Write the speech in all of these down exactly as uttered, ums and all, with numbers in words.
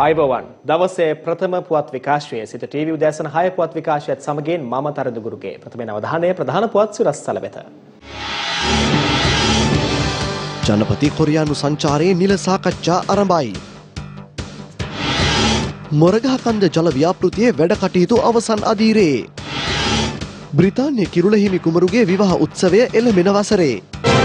අයිබෝවන් දවසේ ප්‍රථම පුවත් විකාශයේ සිට ටීවී උදෑසන හය පුවත් විකාශයත් සමගින් මම තරඳුගුරුගේ ප්‍රථම අවධානය ප්‍රධාන පුවත් සිරස්තල වෙත. ජනපති කොරියානු සංචාරයේ නිල සාකච්ඡා ආරම්භයි. මොරගහකන්ද ජල ව්‍යාපෘතියේ වැඩ කටයුතු අවසන් අදීරේ. බ්‍රිතාන්‍ය කිරුළ හිමි කුමරුගේ විවාහ උත්සවය එළඹෙන වසරේ.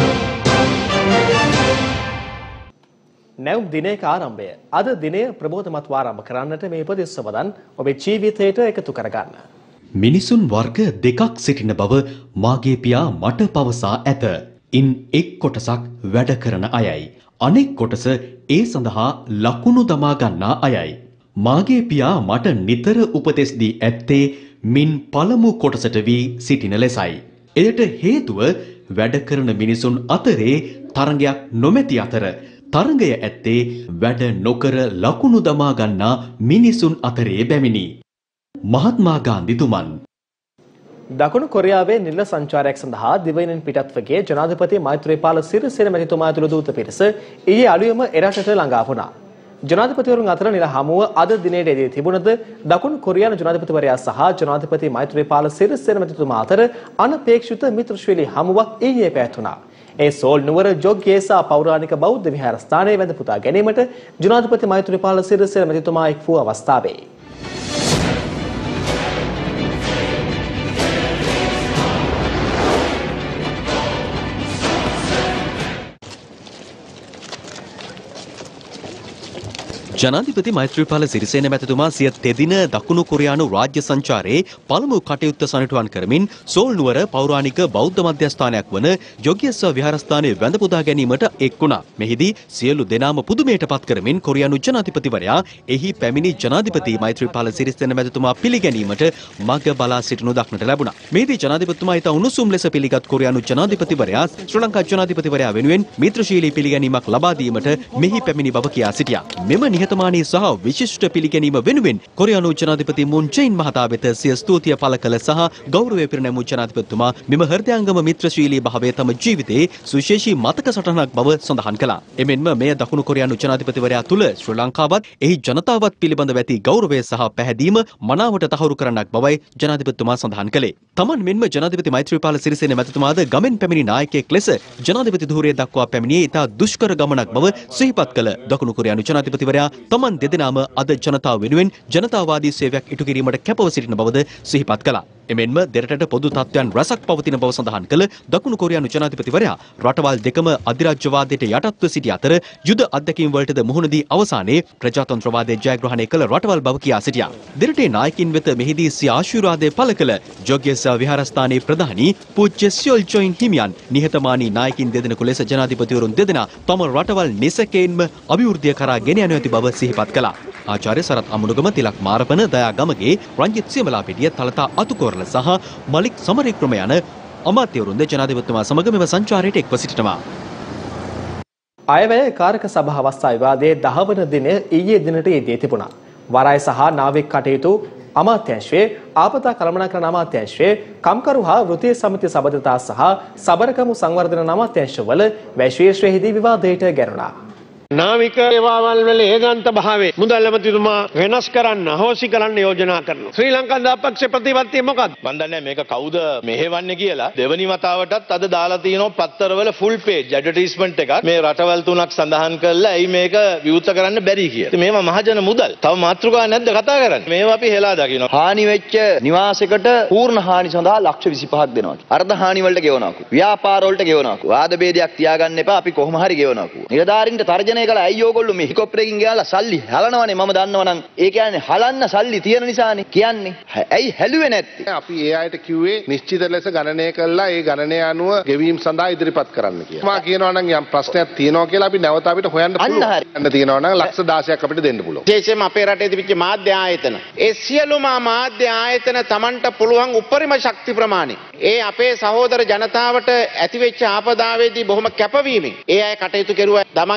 නැවුම් දිනයක ආරම්භය. අද දිනය ප්‍රබෝධමත් ආරම්භ කරන්නට මේ උපදෙස් සබඳන් ඔබේ ජීවිතයට එකතු කරගන්න. මිනිසුන් වර්ග දෙකක් සිටින බව මාගේ පියා මට පවසා ඇත. ඉන් එක් කොටසක් වැඩ කරන අයයි. අනෙක් කොටස ඒ සඳහා ලකුණු දමා ගන්නා අයයි. මාගේ පියා මට නිතර උපදෙස් දී ඇත්තේ මින් පළමු කොටසට වී සිටින ලෙසයි. එයට හේතුව වැඩ කරන මිනිසුන් අතරේ තරඟයක් නොමැති අතර තරඟය ඇත්තේ වැඩ නොකර ලකුණු දමා ගන්නා මිනිසුන් අතරේ බැමිණි. මහත්මා ගාන්ධිතුමන්. දකුණු කොරියාවේ නිල සංචාරයක් සඳහා දිවයිනෙන් පිටත්ව ගිය ජනාධිපති මෛත්‍රීපාල සිරිසේන මැතිතුමා ඇතුළු දූත පිරිස ඊයේ අලුයම එරටට ළඟා වුණා. ජනාධිපතිවරුන් අතර නිල හමුව අද දිනේට යෙදී තිබුණද දකුණු කොරියානු ජනාධිපතිවරයා සහ ජනාධිපති මෛත්‍රීපාල සිරිසේන මැතිතුමා අතර අනපේක්ෂිත මිත්‍රශීලී හමුවක් ඊයේ පැවැත්වුණා. ඒ සෝල් නුවර ජොග්ගේසා පෞරාණික බෞද්ධ විහාරස්ථානයේ වැඳ පුතා ගැනීමට ජනාධිපති මෛත්‍රීපාල සිරිසේන මැතිතුමා එක් වූ අවස්ථාවේ ජනාධිපති මෛත්‍රීපාල සිරිසේන මැතිතුමා සිය තෙදින දකුණු කොරියානු රාජ්‍ය සංචාරයේ පළමු කටයුත්ත සනිටුවන් කරමින් සෝල් නුවර පෞරාණික බෞද්ධ මධ්‍යස්ථානයක් වන ජොග්ගේසා විහාරස්ථානයේ වැඳ පුදා ගැනීමට එක් වුණා. මෙහිදී සියලු දෙනාම පුදුමයට පත් කරමින් කොරියානු ජනාධිපතිවරයා එහි පැමිණි ජනාධිපති මෛත්‍රීපාල සිරිසේන මැතිතුමා පිළිගැනීමට මඟ බලා සිටිනු දක්නට ලැබුණා. මෙහිදී ජනාධිපතිතුමා ඉතා උණුසුම් ලෙස පිළිගත් කොරියානු ජනාධිපතිවරයා ශ්‍රී ලංකා ජනාධිපතිවරයා වෙනුවෙන් මිත්‍රශීලී පිළිගැනීමක් ලබා දීමට මෙහි පැමිණි බව කියා සිටියා. මෙම නිහතමානී සහ විශිෂ්ට පිළිගැනීම වෙනුවෙන් කොරියානු ජනාධිපති මුන් ජෙයින් මහතා වෙත සිය ස්තුතිය පළ කළ සහ ගෞරවය පිරිනැමූ ජනාධිපතිතුමා මෙම හෘදයාංගම මිත්‍රශීලී භාවය තම ජීවිතයේ සුවිශේෂී මතක සටහනක් බව සඳහන් කළා. එමෙන්ම මෙය දකුණු කොරියානු ජනාධිපතිවරයා තුළ ශ්‍රී ලංකාවත් එහි ජනතාවත් පිළිබඳව ඇති ගෞරවය සහ පැහැදීම මනාවට තහවුරු කරන්නක් බවයි ජනාධිපතිතුමා සඳහන් කළේ. තමන් මෙන්ම ජනාධිපති මෛත්‍රීපාල සිරිසේන මැතිතුමාද ගමෙන් පැමිණි නායකයෙක් ලෙස ජනාධිපති ධූරය දක්වා පැමිණියේ ඉතා දුෂ්කර ගමනක් බව සිහිපත් කළ දකුණු කොරියානු ජනාධිපතිවරයා තමන් දෙදෙනාම අද ජනතාව වෙනුවෙන් ජනතාවාදී සේවයක් ඉටු කිරීමට කැපව සිටින බවද සිහිපත් කළා. එමෙන්ම දෙරටට පොදු තත්ත්වයන් රැසක් පවතින බව සඳහන් කළ දකුණු කොරියානු ජනාධිපතිවරයා රටවල් දෙකම අධිරාජ්‍යවාදයට යටත්ව සිටි අතර යුද අත්දැකීම් වලටද මුහුණ දී අවසානයේ ප්‍රජාතන්ත්‍රවාදයේ ජයග්‍රහණය කළ රටවල් බව කියා සිටියා. දෙරටේ නායකින් වෙත මෙහිදී සිය ආශිර්වාදය පළ කළ ජොග්ගේසා විහාරස්ථානයේ ප්‍රධානී පූජ්‍ය සියොල් චොයින් හිමියන් නිහතමානී නායකින් දෙදෙනෙකු ලෙස ජනාධිපතිවරුන් දෙදෙනා තම රටවල් නිසකයෙන්ම අභිවෘද්ධිය කරා ගෙන යනු ඇති බව සිහිපත් කළා. ආචාර්ය සරත් අමුණුගම තිලක් මාරපන දයා ගමගේ රංජිත් සියමලාපිටිය තලතා අතුකෝරළ සහ මලික් සමරවික්‍රම යන අමාත්‍යවරුන්ද ජනාධිපතිතුමා සමග මෙම සංචාරයට එක්ව සිටිනවා. අයවැය කාරක සභා අවස්ථා විවාදයේ දහ වන දින ඊයේ දිනට යෙදී තිබුණා. වරාය සහ නාවික කටයුතු අමාත්‍යාංශයේ ආපදා කළමනාකරණ අමාත්‍යාංශයේ කම්කරු හා වෘත්තීය සමිති සබඳතා සහ සබරකමු සංවර්ධන අමාත්‍යාංශවල වැශ්වීශ්‍රයේදී විවාදයට ගැනුණා. නාවික ඒවාවල් වල ඒකාන්ත භාවයේ මුදල් ඇමතිතුමා වෙනස් කරන්න අහෝසි කරන්න යෝජනා කරනවා. ශ්‍රී ලංකා දාපක්ෂ ප්‍රතිපත්තිය මොකක්ද? මන් දන්නේ මේක කවුද මෙහෙවන්නේ කියලා. දෙවනි වතාවටත් අද දාලා තියෙනවා පත්තරවල ෆුල් පේජ් ඇඩ්වර්ටයිස්මන්ට් එකක්. මේ රටවල් තුනක් සඳහන් කරලා ඇයි මේක විවෘත කරන්න බැරි කියලා. මේවා මහජන මුදල්. තව මාතෘකාවක් නැද්ද කතා කරන්නේ? මේවා අපි හෙලා දකිනවා. හානි වෙච්ච නිවාසයකට පූර්ණ හානි සඳහා ලක්ෂ විසිපහක් දෙනවා. අර්ධ හානි වලට ගෙවනවාකු. ව්‍යාපාර වලට ගෙවනවාකු. වාද භේදයක් තියාගන්න එපා. අපි කොහොම හරි ගෙවනවාකු. නිලධාරීන්ට තර්ජනය කළා අයියෝ ඔයගොල්ලෝ මේ හෙලිකොප්ටරකින් ගියාලා සල්ලි හලනවනේ මම දන්නවනම් ඒ කියන්නේ හලන්න සල්ලි තියෙන නිසානේ කියන්නේ ඇයි හැලුවේ නැත්තේ අපි ඒ අයට කිව්වේ නිශ්චිත ලෙස ගණනය කළා ඒ ගණනය අනුව ගෙවීම් සඳහා ඉදිරිපත් කරන්න කියලා. මා කියනවා නම් යම් ප්‍රශ්නයක් තියෙනවා කියලා අපි නැවත අපිට හොයන්න පුළුවන්. යන්න තියෙනවා නම් ලක්ෂ දහසක් අපිට දෙන්න පුළුවන්. විශේෂයෙන්ම අපේ රටේ තිබිච්ච මාධ්‍ය ආයතන ඒ සියලුම මාධ්‍ය ආයතන Tamanට පුළුවන් උපරිම ශක්ති ප්‍රමාණය ඒ අපේ සහෝදර ජනතාවට ඇතිවෙච්ච ආපදාවේදී බොහොම කැපවීමෙන් ඒ අය කටයුතු කෙරුවා. තමන්ගේ මාධ්‍ය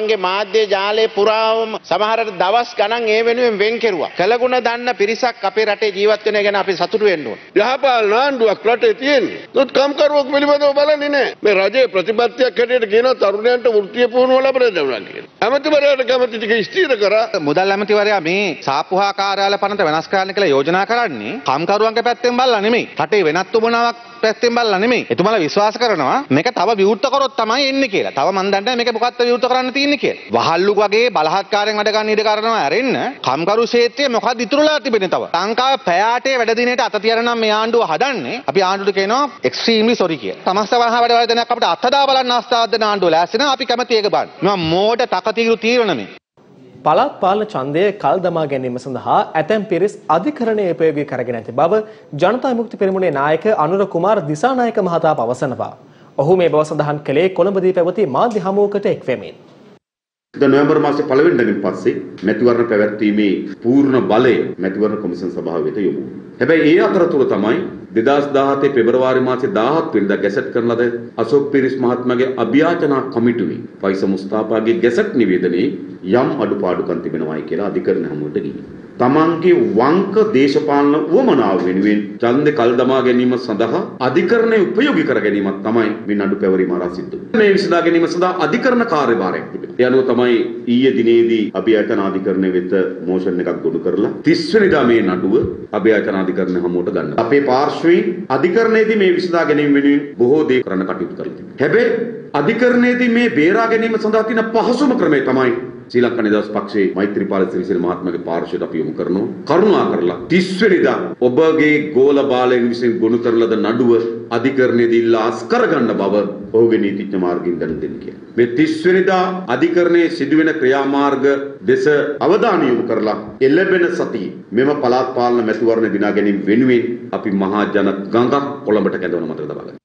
මාධ්‍ය ජාලේ පුරාවම සමහරට දවස් ගණන් ඒ වෙනුවෙන් වෙන් කෙරුවා. කළගුණ දන්න පිරිසක් අපේ රටේ ජීවත් වෙන ගැන අපි සතුටු වෙන්න ඕන. යහපාලන ආණ්ඩුවක් රටේ තියෙන්නේ. නමුත් කම්කරුවෙක් පිළිබඳව බලන්නේ නැහැ. මේ රජයේ ප්‍රතිපත්තියක් හැටියට කියනවා තරුණයන්ට වෘත්තීය පුහුණුව ලැබෙන්න දෙනවා කියලා. ඇමතිවරයාට කැමති ටික ස්ථිර කරා. මුදල් ඇමතිවරයා මේ සාප්පුහා කාර්යාලය පනත වෙනස් කරන්න කියලා යෝජනා කරන්නේ කම්කරුවන්ගේ පැත්තෙන් බලලා නෙමෙයි. රටේ වෙනත් උමනාවක් පැත්තෙන් බලලා නෙමෙයි. එතුමාලා විශ්වාස කරනවා මේක තව විවෘත කරොත් තමයි එන්නේ කියලා. තව මන් දන්නේ මේක මොකක්ද විවෘත කරන්න තියෙන්නේ කියලා. වහල්ලු වගේ බලහත්කාරයෙන් වැඩ ගන්න ඉඩ කරනවා ඇරෙන්න කම්කරු ක්ෂේත්‍රයේ මොකක්ද ඉතුරුලා තිබෙන්නේ තව. ලංකාව පැයාටේ වැඩ දිනේට අත තියන නම් මේ ආණ්ඩුව හදන්නේ. අපි ආණ්ඩුවට කියනවා එක්ස්ට්‍රීම්ලි සෝරි කියලා. සමස්ත වහා වැඩ වලදෙනක් අපිට අත්හදා බලන්න අවස්ථාවක් දෙන ආණ්ඩුව ලෑස්ති නම් අපි කැමති ඒක බලන්න. මම මෝඩ තකතිරු තීරණ මේ. පළාත් පාලන ඡන්දය කල් දමා ගැනීම සඳහා ඇතැම් පිරිස් අධිකරණයේ ප්‍රයෝගී කරගෙන ඇති බව ජනතා විමුක්ති පෙරමුණේ නායක අනුර කුමාර දිසානායක මහතා පවසනවා. ඔහු මේ බව සඳහන් කළේ කොළඹදී පැවති මාධ්‍ය හමුවකට එක් වෙමින්. නොවැම්බර් මාසේ පළවෙනි දිනින් පස්සේ මැතිවරණ පැවැත්වීමේ පූර්ණ බලය මැතිවරණ කොමිසම් සභාව වෙත යොමු වුණා. හැබැයි ඒ අතරතුර තමයි දෙදාස් දාහතේ පෙබරවාරි මාසේ දාහක් වෙනිදා ගැසට් කරන ලද අශෝක් පිරිස් මහත්මයාගේ අභියාචනා කොමිටුවේ ෆයිස මුස්තාෆාගේ ගැසට් නිවේදනයේ යම් අඩුපාඩුකම් තිබෙනවායි කියලා අධිකරණ හමුවට ගිහින් තමන්ගේ වංක දේශපාලන උවමනාව වෙනුවෙන් ඡන්දේ කල් දමා ගැනීම සඳහා අධිකරණය උපයෝගී කර ගැනීමක් තමයි මේ නඩු පැවරීම ආරම්භ සිද්ධ වුනේ. මේ විසඳා ගැනීම සඳහා අධිකරණ කාර්යභාරයක් තිබෙනවා. ඒ අනුව තමයි ඊයේ දිනේදී අභියාචන අධිකරණය වෙත මෝෂන් එකක් ගොනු කරලා තිස් වෙනිදා මේ නඩුව අභියාචන අධිකරණය හමුවට ගන්න. අපේ පාර්ශ්වයෙන් අධිකරණයේදී මේ විසඳා ගැනීම වෙනුවෙන් බොහෝ දේ කරන්න කටයුතු කරලා තිබෙනවා. හැබැයි අධිකරණයේදී මේ බේරා ගැනීම සඳහා තියෙන පහසුම ක්‍රමය තමයි ශ්‍රී ලංකා නිදහස් පක්ෂයේ මෛත්‍රීපාල සිරිසේන මහත්මයාගේ පාර්ශ්වයට අපි යොමු කරනවා. කරුණා කරලා තිස් වෙනිදා ඔබගේ ගෝල බාලයන් විසින් ගොනු කරලද නඩුව අධිකරණයේදී ඉල්ලා අස් කරගන්න බව ඔහුගේ නීතිඥ මාර්ගයෙන් දැන දෙන්න කියලා. මේ තිස් වෙනිදා අධිකරණයේ සිදුවෙන ක්‍රියාමාර්ග දෙස අවධානය යොමු කරලා එළඹෙන සතියේ මෙම පළාත් පාලන මැතිවරණ දිනා ගැනීම වෙනුවෙන් අපි මහා ජන ගඟක් කොළඹට කැඳවන මතක තබා ගන්නවා.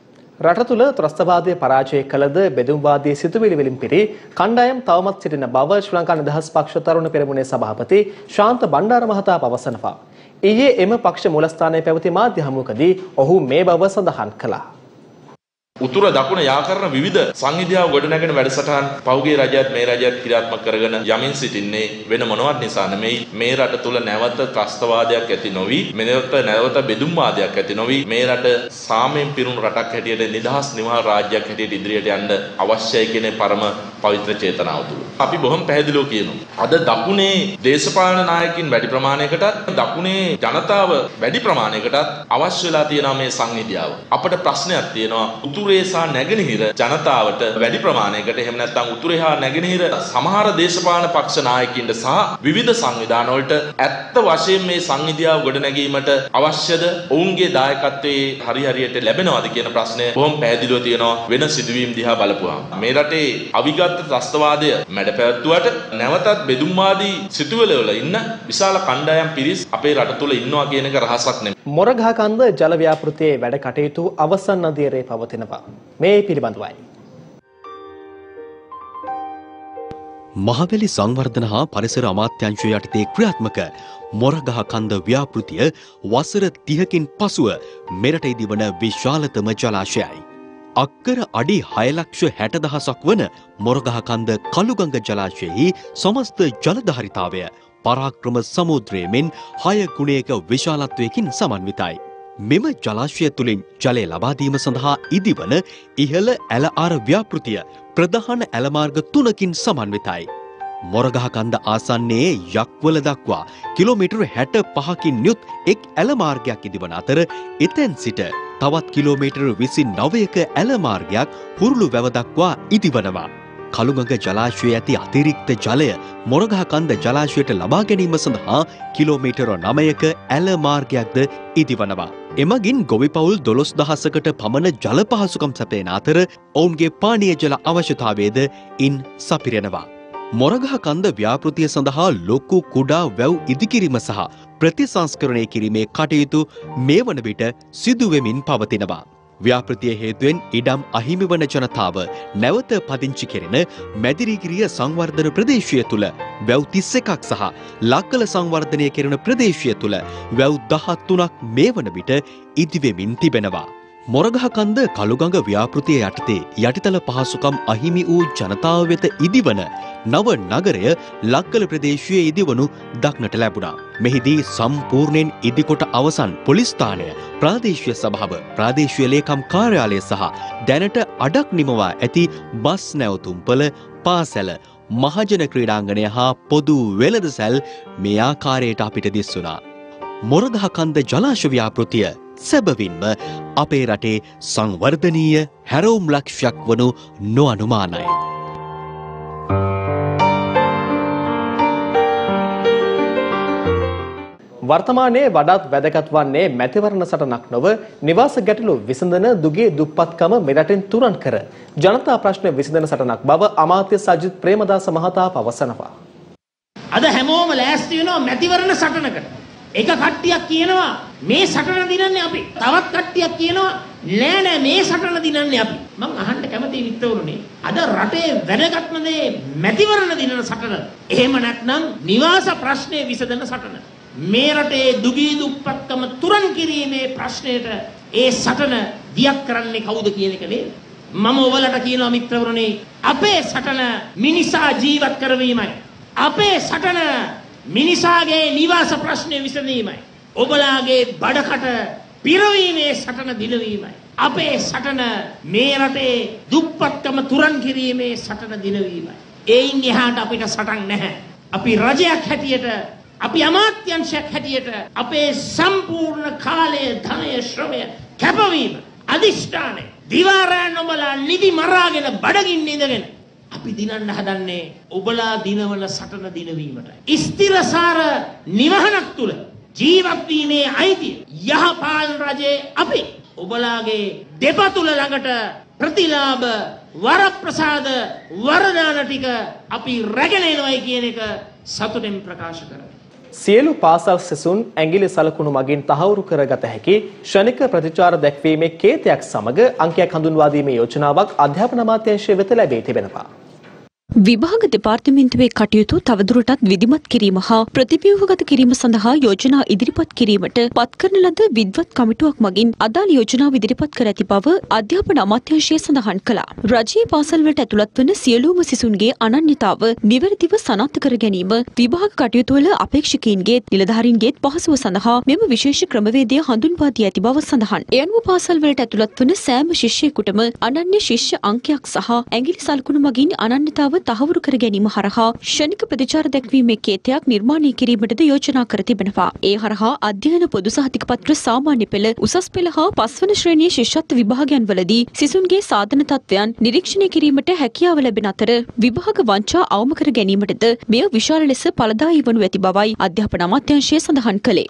රට තුළ ත්‍රස්තවාදය පරාජය කළද බෙදුම්වාදී සිතුවිලි වලින් පිරි කණ්ඩායම් තවමත් සිටින බව ශ්‍රී ලංකා නිදහස් පක්ෂ තරුණ පෙරමුණේ සභාපති ශාන්ත බණ්ඩාර මහතා පවසනවා. ඊයේ එම පක්ෂ මූලස්ථානයේ පැවති මාධ්‍ය හමුවකදී ඔහු මේ බව සඳහන් කළා. උතුර දකුණ යා කරන විවිධ සංවිධාව ගොඩනැගෙන වැඩසටහන් පෞගේ රජයත් මේ රජයත් ක්‍රියාත්මක කරගෙන යමින් සිටින්නේ වෙන මොනවත් නිසා නෙමෙයි මේ රට තුල නැවත ත්‍රස්තවාදයක් ඇති නොවි මෙලොවට නැවත බෙදුම්වාදයක් ඇති නොවි මේ රට සාමයෙන් පිරුණු රටක් හැටියට නිදහස් නිවහල් රාජ්‍යයක් හැටියට ඉදිරියට යන්න අවශ්‍යයි කියන පරම පවිත්‍ර චේතනාව තුල අපි බොහොම පැහැදිලිව කියනවා අද දකුණේ දේශපාලන නායකින් වැඩි ප්‍රමාණයකටත් දකුණේ ජනතාව වැඩි ප්‍රමාණයකටත් අවශ්‍ය වෙලා තියෙනවා මේ සංවිධාව අපට ප්‍රශ්නයක් තියෙනවා උතුර උතුරේ සහ නැගෙනහිර ජනතාවට වැඩි ප්‍රමාණයකට එහෙම නැත්නම් උතුරේ හා නැගෙනහිර සමහර දේශපාලන පක්ෂ නායකින්ට සහ විවිධ සංවිධාන වලට ඇත්ත වශයෙන් මේ සංවිධාව ගොඩනැගීමට අවශ්‍යද ඔවුන්ගේ දායකත්වයේ හරි හරියට ලැබෙනවද කියන ප්‍රශ්නය බොහොම පැහැදිලිව තියෙනවා වෙන සිදුවීම් දිහා බලපුවාම මේ රටේ අවිගත් ත්‍රස්තවාදය මැඩ පැවැත්වුවට නැවතත් බෙදුම්වාදී සිතුවිලි වල ඉන්න විශාල කණ්ඩායම් පිරිස් අපේ රට තුල ඉන්නවා කියන එක රහසක් නෙමෙයි. මොරගහකන්ද ජල ව්‍යාපෘතියේ වැඩ කටයුතු අවසන් අධීරයේ පවතිනවා. මේ පිළිබඳවයි. මහවැලි සංවර්ධන හා පරිසර අමාත්‍යාංශය යටතේ ක්‍රියාත්මක මොරගහකන්ද ව්‍යාපෘතිය වසර තිහකින් පසුව මෙරටෙහිදී වන විශාලතම ජලාශයයි. අක්කර අඩි හය ලක්ෂ හැට දහසක් වන මොරගහකන්ද කළුගඟ ජලාශයෙහි සමස්ත ජලධාරිතාවය පරාක්‍රම සමුද්‍රයෙන් හය ගුණයක විශාලත්වයකින් සමන්විතයි. මෙම ජලාශය තුළින් ජලය ලබා දීම සඳහා ඉදිවන ඉහළ ඇල ආර ව්‍යාපෘතිය ප්‍රධාන ඇලමාර්ග තුනකින් සමන්විතයි. මොරගහකන්ද ආසන්නයේ යක්වල දක්වා කිලෝමීටර් හැට පහකින් යුත් එක් ඇලමාර්ගයක් ඉදිවන අතර එතැන් සිට තවත් කිලෝමීටර් විසි නවයක ඇලමාර්ගයක් හුරුළු වැව දක්වා ඉදිවනවා. කළුගඟ ජලාශයේ ඇති අතිරික්ත ජලය මොරගහකන්ද ජලාශයට ලබා ගැනීම සඳහා කිලෝමීටර නවයක ඇල මාර්ගයක්ද ඉදිවනවා. එමගින් ගොවිපවුල් දොළොස් දහසකට පමණ ජල පහසුකම් සැපයන අතර ඔවුන්ගේ පානීය ජල අවශ්‍යතාවයද ඉන් සපිරෙනවා. මොරගහකන්ද ව්‍යාපෘතිය සඳහා ලොකු කුඩා වැව් ඉදිකිරීම සහ ප්‍රතිසංස්කරණය කිරීමේ කටයුතු මේ වන විට සිදුවෙමින් පවතිනවා. ව්‍යාපෘතිය හේතුවෙන් ඉඩම් අහිමි වන ජනතාව නැවත පදිංචි කෙරෙන මැදිරිගිරිය සංවර්ධන ප්‍රදේශය තුළ වැව් තිස් එකක් සහ ලක්කල සංවර්ධනය කෙරෙන ප්‍රදේශය තුළ වැව් දහතුනක් මේ වන විට ඉදිවෙමින් තිබෙනවා. මොරගහකන්ද කළුගඟ ව්‍යාපෘතිය යටතේ යටිතල පහසුකම් අහිමි වූ ජනතාව වෙත ඉදිවන නව නගරය ලක්කල ප්‍රදේශයේ ඉදිවනු දක්නට ලැබුණා. මෙහිදී සම්පූර්ණයෙන් ඉදිකොට අවසන් පොලිස් ස්ථානය, ප්‍රාදේශීය සභාව, ප්‍රාදේශීය ලේකම් කාර්යාලය සහ දැනට අඩක් නිමවා ඇති බස් නැවතුම්පල, පාසැල, මහජන ක්‍රීඩාංගණය හා පොදු වෙළඳසැල් මේ ආකාරයට අපිට දිස්වුණා. මොරගහකන්ද ජලාශ ව්‍යාපෘතිය සැබවින්ම අපේ රටේ සංවර්ධනීය හැරවුම් ලක්ෂ්‍යයක් වනු නොඅනුමානයි. වර්තමානයේ වඩාත් වැදගත් වන්නේ මැතිවරණ සටනක් නොව නිවාස ගැටලු විසඳන දුගේ දුප්පත්කම මෙරටින් තුරන් කර ජනතා ප්‍රශ්න විසඳන සටනක් බව අමාත්‍ය සජිත් ප්‍රේමදාස මහතා පවසනවා. අද හැමෝම ලෑස්ති වෙනවා මැතිවරණ සටනකට. එක කට්ටියක් කියනවා මේ සටන දිනන්නේ අපි. තවත් කට්ටියක් කියනවා නෑ නෑ මේ සටන දිනන්නේ අපි. මම අහන්න කැමතියි වික්ටෝරුනේ. අද රටේ වැදගත්ම දේ මැතිවරණ දිනන සටන. එහෙම නැත්නම් නිවාස ප්‍රශ්නේ විසඳන සටන. මේ රටේ දුගී දුප්පත්කම තුරන් කිරීමේ ප්‍රශ්නයට ඒ සටන දියක් කරන්නේ කවුද කියන එක නේද? මම ඔයාලට කියනවා මිත්‍රවරුනි, අපේ සටන මිනිසා ජීවත් කරවීමයි. අපේ සටන මිනිසාගේ නිවාස ප්‍රශ්නේ විසඳීමයි. ඔබලාගේ බඩකට පිරවීමේ සටන දිනවීමයි. අපේ සටන මේ රටේ දුප්පත්කම තුරන් කිරීමේ සටන දිනවීමයි. ඒයින් එහාට අපිට සටන් නැහැ. අපි රජයක් හැටියට, අපි අමාත්‍යංශයක් හැටියට අපේ සම්පූර්ණ කාලය, ධනය, ශ්‍රමය කැපවීම, අදිෂ්ඨානය, දිවාරෑ නොබලා නිදි මරාගෙන බඩගින්න ඉඳගෙන අපි දිනන්න හදන්නේ ඔබලා දිනවන සටන දිනවීමට. ස්ථිරසාර නිවහනක් තුල ජීවත් වීමේ අයිතිය යහපාලන රජයේ අපි ඔබලාගේ දෙපතුල ළඟට ප්‍රතිලාභ, වරප්‍රසාද, වරදාන ටික අපි රැගෙන එනවයි කියන එක සතුටෙන් ප්‍රකාශ කරමි. සියලු පාසල් සිසුන් ඇඟිලි සලකුණු මගින් තහවුරු කරගත හැකි ශනික ප්‍රතිචාර දැක්වීමේ කේතයක් සමග අංකයක් හඳුන්වා දීමේ යෝජනාවක් අධ්‍යාපන අමාත්‍යාංශය වෙත ලැබී තිබෙනවා. විභාග දෙපාර්තමේන්තුවේ කටයුතු තවදුරටත් විධිමත් කිරීම හා ප්‍රතිව්‍යුහගත කිරීම සඳහා යෝජනා ඉදිරිපත් කිරීමට පත් කරන ලද විද්වත් කමිටුවක් මගින් අදාළ යෝජනාව ඉදිරිපත් කර ඇති බව අධ්‍යාපන අමාත්‍යාංශය සඳහන් කළා. රජයේ පාසල් වලට ඇතුළත් වන සියලුම සිසුන්ගේ අනන්‍යතාව නිවැරදිව සනාථ කර ගැනීම විභාග කටයුතු වල අපේක්ෂකයින්ගේ නිලධාරීන්ගේ පහසුව සඳහා මෙම විශේෂ ක්‍රමවේදය හඳුන්වා දී ඇති බව සඳහන්. ඒ අනුව පාසල් වලට ඇතුළත් වන සෑම ශිෂ්‍යයෙකුටම අනන්‍ය ශිෂ්‍ය අංකයක් සහ ඇඟිලි සලකුණු මගින් අනන්‍යතාව තහවුරු කර ගැනීම හරහා ශනික ප්‍රතිචාර දැක්වීමේ කේතයක් නිර්මාණය කිරීමටද යෝජනා කර තිබෙනවා. ඒ හරහා අධ්‍යයන පොදු සහතික පත්‍ර සාමාන්‍ය පෙළ, උසස් පෙළ හා පස්වන ශ්‍රේණියේ ශිෂ්‍යත්ව විභාගයන් වලදී සිසුන්ගේ සාධන තත්ත්වයන් නිරීක්ෂණය කිරීමට හැකියාව ලැබෙන අතර විභාග වංචා අවම කර ගැනීමටද මෙය විශාල ලෙස ඵලදායී වනු ඇති බවයි අධ්‍යාපන අමාත්‍යාංශය සඳහන් කළේ.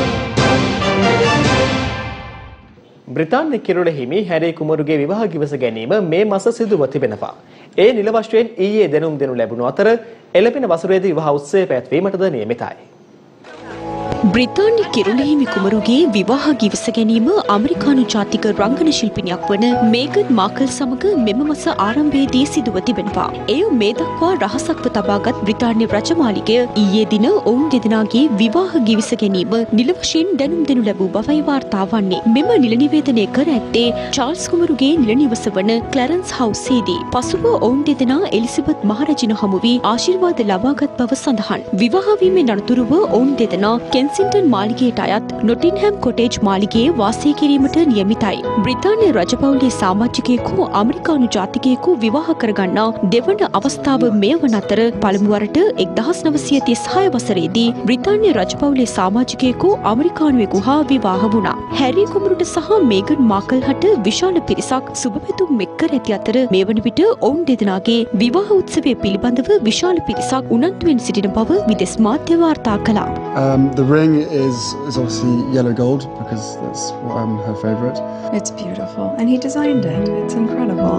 බ්‍රිතාන්‍ය කිරුළ හිමි හැරී කුමරුගේ විවාහ ගිවිස ගැනීම මේ මාස සිදුව තිබෙනවා. ඒ නිල වශයෙන් ඊයේ දැනුම් දෙනු ලැබුණු අතර එළඹෙන වසරේදී විවාහ උත්සවය පැවැත්වීමටද නියමිතයි. බ්‍රිතාන්‍ය කිරුළහිමි කුමරුගේ විවාහ ගිවිස ගැනීම අමරිකානු ජාතික රංගන ශිල්පිනියක් වන මේගන් මාකල් සමග මෙම මාස ආරම්භයේදී සිදුව තිබෙනවා. එය මේ දක්වා රහසක්ව තබාගත් බ්‍රිතාන්‍ය රජමාලිගය ඊයේ දින ඔවුන් දෙදෙනාගේ විවාහ ගිවිස ගැනීම නිල වශයෙන් දැනුම් දෙනු ලැබූ බවයි වාර්තා වන්නේ. මෙම නිල නිවේදනය කර ඇත්තේ චාල්ස් කුමරුගේ නිල නිවස වන ක්ලැරන්ස් හවුසේදී. පසුව ඔවුන් දෙදෙනා එලිසබෙත් මහරජින හමු වී ආශිර්වාද ලබාගත් බව සඳහන්. විවාහ වීමෙන් අනතුරුව ඔවුන් දෙදෙනා කෙන්සින්ටන් මාලිගයට අයත් නොටින්හැම් කොටේජ් මාලිගයේ වාසය කිරීමට නියමිතයි. බ්‍රිතාන්‍ය රජපෞලේ සමාජිකයෙකු අමරිකානු ජාතිකයෙකු විවාහ කරගන්නා දෙවන අවස්ථාව මෙය වන අතර පළමුවරට එක්දහස් නවසිය තිස් හය වසරේදී බ්‍රිතාන්‍ය රජපෞලේ සමාජිකයෙකු අමරිකානුවෙකු හා විවාහ වුණා. හැරී කුමරුට සහ මේගන් මාකල් හට විශාල පිරිසක් සුබපැතුම් මෙක් කර ඇති අතර මේ වන විට ඔවුන් දෙදෙනාගේ විවාහ උත්සවය පිළිබඳව විශාල පිරිසක් උනන්දුවෙන් සිටින බව විදෙස් මාධ්‍ය වාර්තා කළා. Um, the ring is, is obviously yellow gold because that's um, her favourite. It's beautiful and he designed it. It's incredible.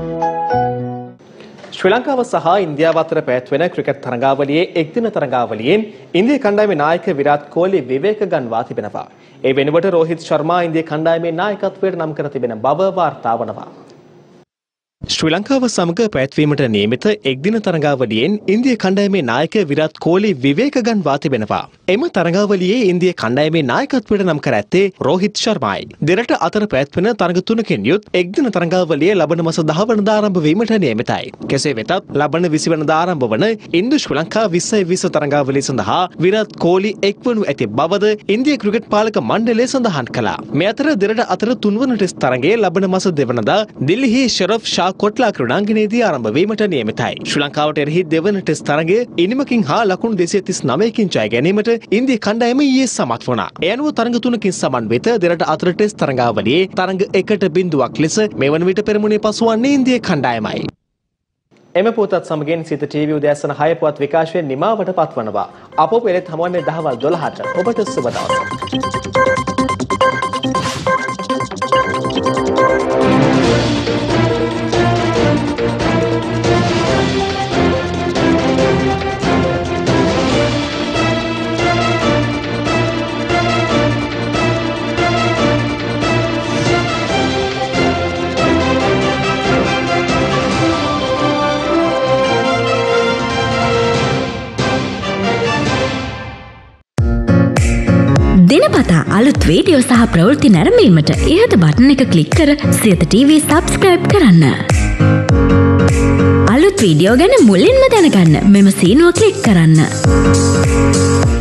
ශ්‍රී ලංකාව සහ ඉන්දියාව අතර පැවැත්වෙන ක්‍රිකට් තරඟාවලියේ එක්දින තරඟාවලියෙන් ඉන්දිය කණ්ඩායමේ නායක විරාට් කෝලි විවේක ගන්වා තිබෙනවා. ඒ වෙනුවට රෝහිත් ශර්මා ඉන්දිය කණ්ඩායමේ නායකත්වයට නම් කර තිබෙන බව වාර්තා වනවා. ශ්‍රී ලංකාව සමග පැවැත්වීමට නියමිත එක්දින තරඟාවලියෙන් ඉන්දිය කණ්ඩායමේ නායක විරාත් කෝලි විවේක ගන්වා තිබෙනවා. එම තරඟාවලියේ ඉන්දිය කණ්ඩායමේ නායකත්වයට නම් කර ඇත්තේ රෝහිත් ශර්මායි. දෙරට අතර පැවැත්වෙන තරඟ තුනකින් යුත් එක්දින තරඟාවලිය ලබන මාස දහ වෙනිදා ආරම්භ වීමට නියමිතයි. කෙසේ වෙතත් ලබන විසි වෙනිදා ආරම්භ වන ඉන්දු ශ්‍රී ලංකා විස්සයි විස්ස තරඟාවලිය සඳහා විරාත් කෝලි එක්වනු ඇති බවද ඉන්දිය ක්‍රිකට් පාලක මණ්ඩලය සඳහන් කළා. මේ අතර දෙරට අතර තුන්වන ටෙස්ට් තරඟයේ ලබන මාස දෙවනදා දිල්ලිහි ෂරෆ් ෂා කොට්ලා ක්‍රීඩාංගණයේදී ආරම්භ වීමට නියමිතයි. ශ්‍රී ලංකාවට එරෙහි දෙවන ටෙස්ට් තරඟයේ ඉනිමකින් හා ලකුණු දෙසිය තිස් නවයකින් ජය ගැනීමට ඉන්දිය කණ්ඩායම ඊයේ සමත් වුණා. ඒ අනුව තරඟ තුනකින් සමන්විත දෙරට අතර ටෙස්ට් තරඟාවලියේ තරඟ එකට බිඳුවක් ලෙස මේ වන විට පෙරමුණේ පසුවන්නේ ඉන්දිය කණ්ඩායමයි. එම පුවතත් සමගින් සිත ටීවී උදෑසන හය පුවත් විකාශය නිමාවට පත්වනවා. අප පෙරත් හමුවන්නේ දහවල් දොළහට. ඔබට සුබ දවසක්. දිනපතා අලුත් වීඩියෝ සහ ප්‍රවෘත්ති නැරඹීමට ඉහත බටන් එක ක්ලික් කර සියත ටීවී සබ්ස්ක්‍රයිබ් කරන්න. අලුත් වීඩියෝ ගැන මුලින්ම දැනගන්න මෙම සීනුව ක්ලික් කරන්න.